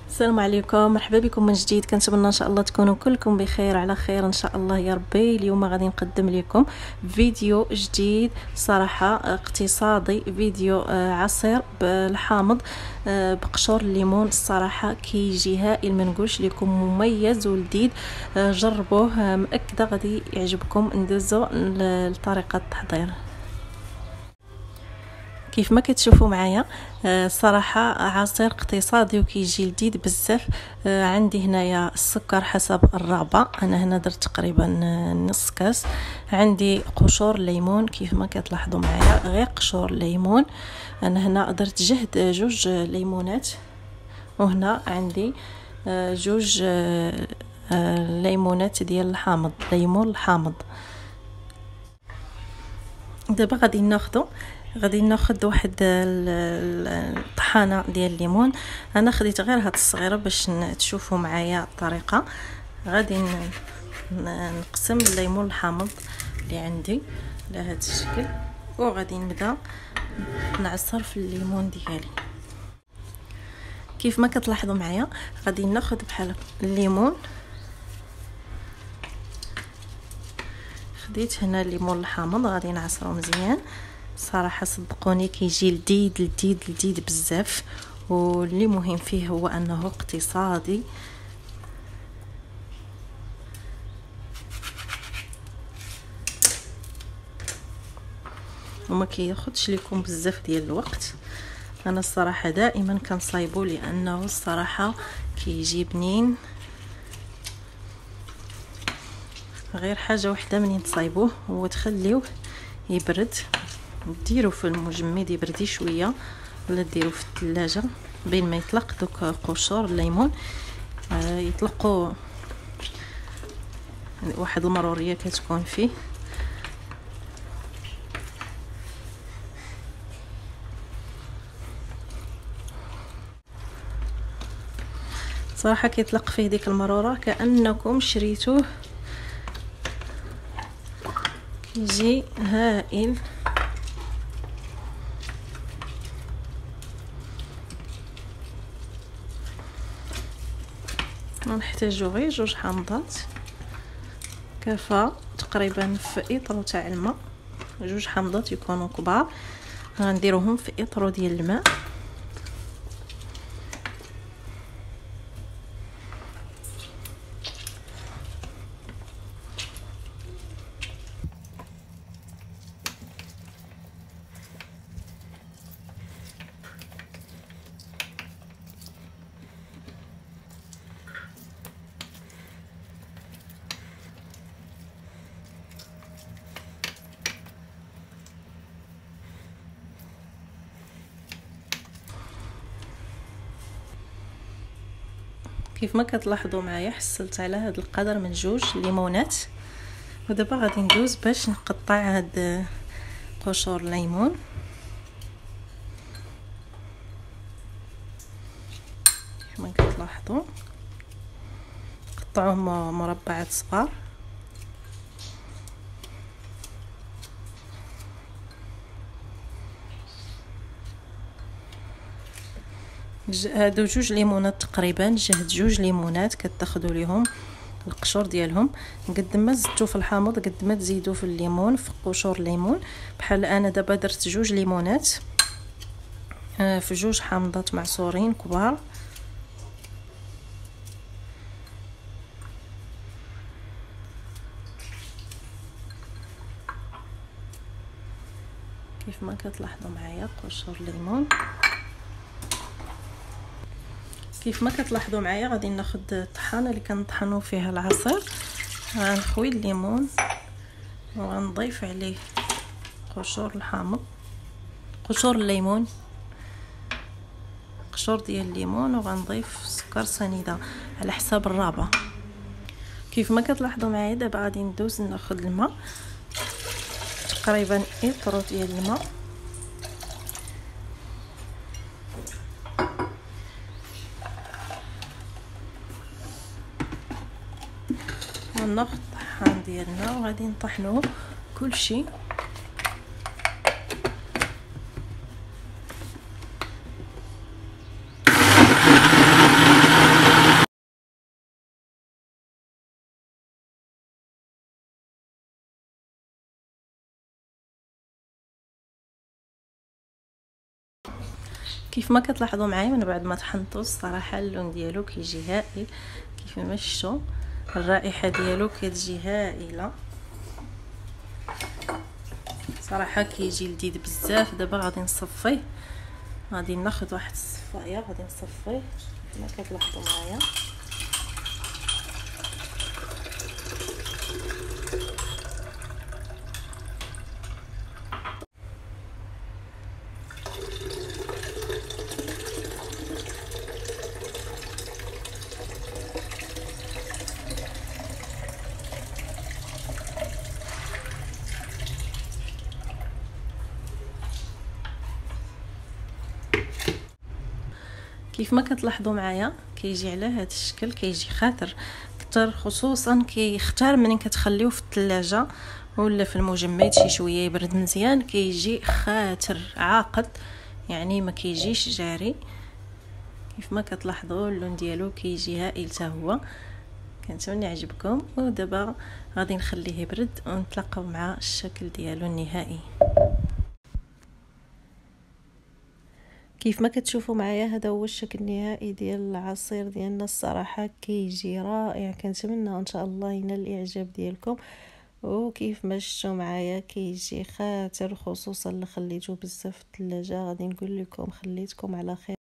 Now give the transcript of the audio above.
السلام عليكم، مرحبا بكم من جديد. كنتمنى ان شاء الله تكونوا كلكم بخير على خير ان شاء الله يا ربي. اليوم غادي نقدم لكم فيديو جديد صراحه اقتصادي، فيديو عصير بالحامض بقشور الليمون. الصراحه كيجي هائل، ما نقولش لكم مميز ولذيذ. جربوه، مأكده غادي يعجبكم. ندوزو لطريقه التحضير. كيف ما كتشوفوا معايا صراحه عصير اقتصادي وكيجي لذيذ بزاف. عندي هنايا السكر حسب الرغبه، انا هنا درت تقريبا نص كاس. عندي قشور ليمون كيف ما كتلاحظوا معايا، غير قشور ليمون. انا هنا درت جوج ليمونات، وهنا عندي جوج ليمونات ديال الحامض، ليمون الحامض. دابا غادي ناخذ واحد الطحانه ديال الليمون. انا خديت غير هاد الصغيره باش تشوفوا معايا الطريقه. غادي نقسم الليمون الحامض اللي عندي على هذا الشكل، وغادي نبدا نعصر في الليمون ديالي. كيف ما كتلاحظوا معايا غادي ناخذ بحال الليمون. خديت هنا الليمون الحامض غادي نعصرو مزيان. صراحه صدقوني كيجي لذيذ لذيذ لذيذ بزاف، واللي مهم فيه هو انه اقتصادي. وما كياخذش لكم بزاف ديال الوقت. انا الصراحه دائما كنصايبو لانه الصراحه كيجي بنين. غير حاجه وحده منين تصايبوه هو تخليوه يبرد، ديروا في المجمد يبردي شويه، ولا ديروا في الثلاجه بين ما يطلق دوك قشور الليمون. يطلقوا واحد المروريه كتكون فيه. صراحه كيطلق فيه ديك المروره كانكم شريتوه، كيجي هائل. نحتاجو غير جوج حامضات كافة تقريبا في اطرو تاع الماء. جوج حامضات يكونوا كبار، غنديروهم في اطرو ديال الماء. كيف ما كتلاحظوا معايا حصلت على هذا القدر من جوج ليمونات. ودابا غادي ندوز باش نقطع هاد قشور الليمون. كيف ما كتلاحظوا قطعوهم مربعات صغار. هادو جوج ليمونات تقريبا، جهد جوج ليمونات كتاخذوا ليهم القشور ديالهم. قد ما زدتوا في الحامض قد ما تزيدوا في الليمون، في قشور الليمون. بحال انا دابا درت جوج ليمونات في جوج حامضات معصورين كبار. كيف ما كتلاحظوا معايا قشور الليمون. كيف ما كتلاحظوا معايا غادي ناخذ الطحانه اللي كنطحنوا فيها العصير. غنخوي الليمون وغنضيف عليه قشور الحامض، قشور الليمون، قشور ديال الليمون، وغنضيف سكر سنيده على حساب الرغبه. كيف ما كتلاحظوا معايا دابا غادي ندوز ناخذ الماء، تقريبا اطرو ديال الماء. وناخذ الطحان ديالنا وغادي نطحنوه كلشي. كيف ما كتلاحظوا معايا من بعد ما طحنته الصراحه اللون ديالو كيجي هائل. كيف ما شفتوا الرائحه ديالو كتجي هائله صراحه، كيجي لذيذ بزاف. دابا غادي نصفيه، غادي ناخذ واحد الصفايه غادي نصفيه كما كتلاحظوا معايا. كيف ما كتلاحظوا معايا كيجي على هذا الشكل، كيجي خاطر كتر، خصوصا كيختار منين كتخليوه في الثلاجه ولا في المجمد شي شويه يبرد مزيان، كيجي خاطر عاقد يعني ما كيجيش جاري. كيف ما كتلاحظوا اللون ديالو كيجي هائل حتى هو. كنتمنى يعجبكم، ودابا غادي نخليه يبرد ونتلاقاو مع الشكل ديالو النهائي. كيف ما كتشوفوا معايا هذا هو الشكل النهائي ديال العصير ديالنا. الصراحه كيجي رائع، كنتمنى ان شاء الله ينال الاعجاب ديالكم. وكيف ما شفتوا معايا كيجي خاطر، خصوصا اللي خليته بزاف في الثلاجه. غادي نقول لكم خليتكم على خير.